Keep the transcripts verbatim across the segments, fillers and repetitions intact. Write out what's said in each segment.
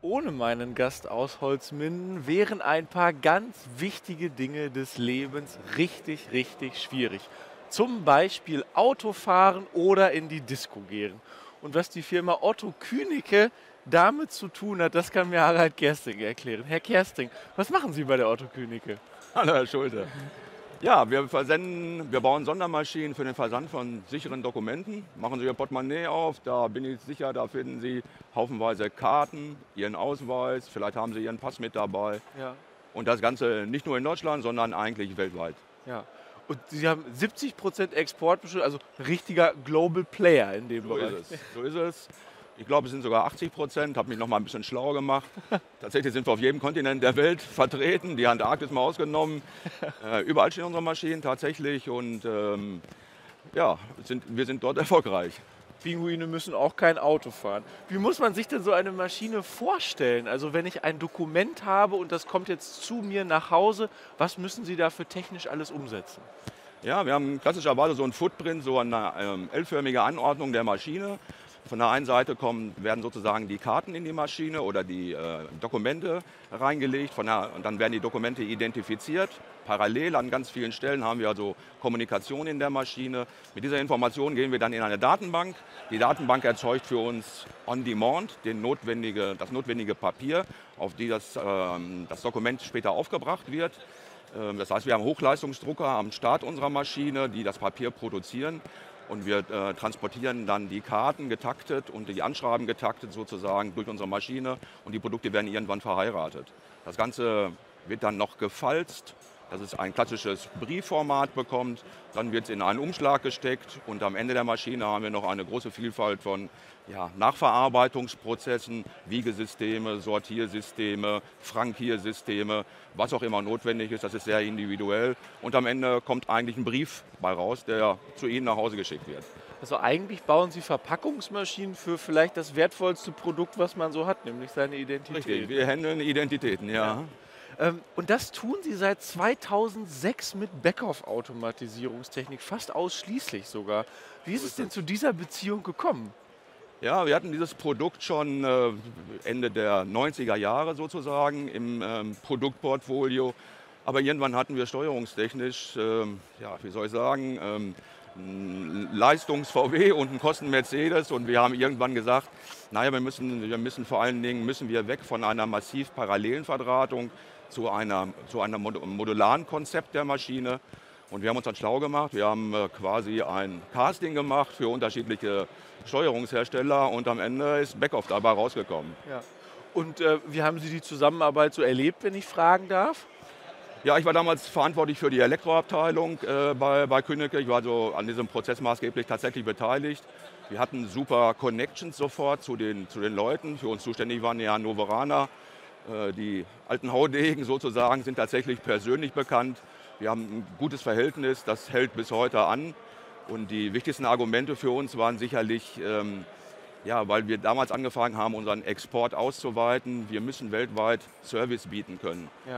Ohne meinen Gast aus Holzminden wären ein paar ganz wichtige Dinge des Lebens richtig, richtig schwierig. Zum Beispiel Autofahren oder in die Disco gehen. Und was die Firma Otto Kuennecke damit zu tun hat, das kann mir Harald Kersting erklären. Herr Kersting, was machen Sie bei der Otto Kuennecke? Hallo Herr Schulte. Ja, wir versenden, wir bauen Sondermaschinen für den Versand von sicheren Dokumenten. Machen Sie Ihr Portemonnaie auf, da bin ich sicher, da finden Sie haufenweise Karten, Ihren Ausweis, vielleicht haben Sie Ihren Pass mit dabei. Ja, Und das Ganze nicht nur in Deutschland, sondern eigentlich weltweit. ja. Und Sie haben siebzig Prozent Export bestimmt, also richtiger Global Player in dem So Bereich. ist es. So ist es. Ich glaube, es sind sogar achtzig Prozent, habe mich noch mal ein bisschen schlau gemacht. Tatsächlich sind wir auf jedem Kontinent der Welt vertreten, die Antarktis mal ausgenommen. Äh, überall stehen unsere Maschinen tatsächlich und ähm, ja, sind, wir sind dort erfolgreich. Pinguine müssen auch kein Auto fahren. Wie muss man sich denn so eine Maschine vorstellen? Also wenn ich ein Dokument habe und das kommt jetzt zu mir nach Hause, was müssen Sie dafür technisch alles umsetzen? Ja, wir haben klassischerweise so einen Footprint, so eine ähm, L-förmige Anordnung der Maschine. Von der einen Seite kommen, werden sozusagen die Karten in die Maschine oder die äh, Dokumente reingelegt. Von der, und dann werden die Dokumente identifiziert. Parallel an ganz vielen Stellen haben wir also Kommunikation in der Maschine. Mit dieser Information gehen wir dann in eine Datenbank. Die Datenbank erzeugt für uns on demand den notwendige, das notwendige Papier, auf die das, ähm, das Dokument später aufgebracht wird. Ähm, das heißt, wir haben Hochleistungsdrucker am Start unserer Maschine, die das Papier produzieren. Und wir äh, transportieren dann die Karten getaktet und die Anschreiben getaktet sozusagen durch unsere Maschine und die Produkte werden irgendwann verheiratet. Das Ganze wird dann noch gefalzt, dass es ein klassisches Briefformat bekommt. Dann wird es in einen Umschlag gesteckt und am Ende der Maschine haben wir noch eine große Vielfalt von ja, Nachverarbeitungsprozessen, Wiegesysteme, Sortiersysteme, Frankiersysteme, was auch immer notwendig ist. Das ist sehr individuell. Und am Ende kommt eigentlich ein Brief bei raus, der zu Ihnen nach Hause geschickt wird. Also eigentlich bauen Sie Verpackungsmaschinen für vielleicht das wertvollste Produkt, was man so hat, nämlich seine Identität. Richtig, wir handeln Identitäten, ja. Ja. Ähm, und das tun Sie seit zweitausendsechs mit Backoff-Automatisierungstechnik, fast ausschließlich sogar. Wie ist es denn zu dieser Beziehung gekommen? Ja, wir hatten dieses Produkt schon äh, Ende der neunziger Jahre sozusagen im ähm, Produktportfolio. Aber irgendwann hatten wir steuerungstechnisch, ähm, ja, wie soll ich sagen, ähm, einen Leistungs-V W und einen Kosten-Mercedes. Und wir haben irgendwann gesagt, naja, wir müssen, wir müssen vor allen Dingen müssen wir weg von einer massiv parallelen Verdrahtung zu, einer, zu einem modularen Konzept der Maschine. Und wir haben uns dann schlau gemacht. Wir haben äh, quasi ein Casting gemacht für unterschiedliche Steuerungshersteller und am Ende ist Backoff dabei rausgekommen. Ja. Und äh, wie haben Sie die Zusammenarbeit so erlebt, wenn ich fragen darf? Ja, ich war damals verantwortlich für die Elektroabteilung äh, bei, bei Kuennecke. Ich war also an diesem Prozess maßgeblich tatsächlich beteiligt. Wir hatten super Connections sofort zu den, zu den Leuten. Für uns zuständig waren ja Hannoveraner. Äh, die alten Haudegen sozusagen sind tatsächlich persönlich bekannt. Wir haben ein gutes Verhältnis, das hält bis heute an. Und die wichtigsten Argumente für uns waren sicherlich, ähm, ja, weil wir damals angefangen haben, unseren Export auszuweiten. Wir müssen weltweit Service bieten können. Ja.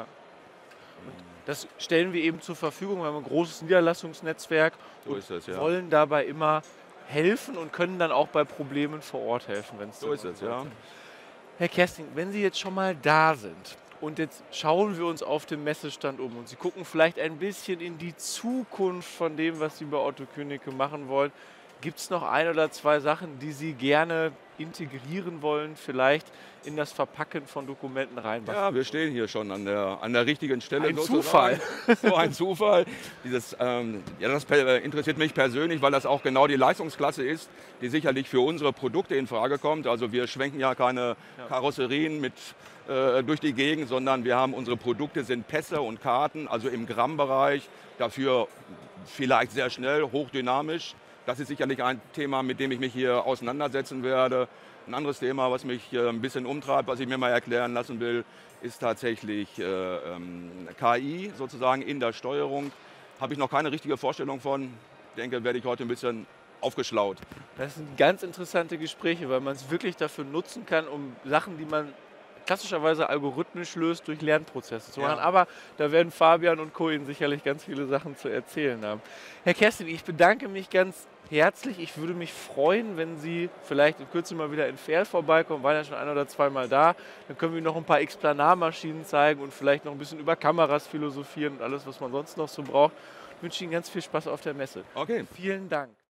Und das stellen wir eben zur Verfügung. Wir haben ein großes Niederlassungsnetzwerk So ist es, ja. wollen dabei immer helfen und können dann auch bei Problemen vor Ort helfen, wenn es So ist es, ja. Herr Kersting, wenn Sie jetzt schon mal da sind und jetzt schauen wir uns auf dem Messestand um und Sie gucken vielleicht ein bisschen in die Zukunft von dem, was Sie bei Otto Kuennecke machen wollen, gibt es noch ein oder zwei Sachen, die Sie gerne integrieren wollen, vielleicht in das Verpacken von Dokumenten reinmachen? Ja, wir stehen hier schon an der, an der richtigen Stelle. Ein sozusagen. So ein Zufall. Dieses, ähm, ja, das per- interessiert mich persönlich, weil das auch genau die Leistungsklasse ist, die sicherlich für unsere Produkte in Frage kommt. Also wir schwenken ja keine Ja. Karosserien mit äh, durch die Gegend, sondern wir haben unsere Produkte sind Pässe und Karten, also im Grammbereich, dafür vielleicht sehr schnell, hochdynamisch. Das ist sicherlich ein Thema, mit dem ich mich hier auseinandersetzen werde. Ein anderes Thema, was mich äh, ein bisschen umtreibt, was ich mir mal erklären lassen will, ist tatsächlich äh, ähm, K I sozusagen in der Steuerung. Habe ich noch keine richtige Vorstellung von. Ich denke, werde ich heute ein bisschen aufgeschlaut. Das sind ganz interessante Gespräche, weil man es wirklich dafür nutzen kann, um Sachen, die man klassischerweise algorithmisch löst, durch Lernprozesse zu machen. Ja. Aber da werden Fabian und Co. Ihnen sicherlich ganz viele Sachen zu erzählen haben. Herr Kerstin, ich bedanke mich ganz herzlich. Ich würde mich freuen, wenn Sie vielleicht in Kürze mal wieder in Verl vorbeikommen, waren ja schon ein oder zweimal da. Dann können wir Ihnen noch ein paar Explanarmaschinen zeigen und vielleicht noch ein bisschen über Kameras philosophieren und alles, was man sonst noch so braucht. Ich wünsche Ihnen ganz viel Spaß auf der Messe. Okay. Vielen Dank.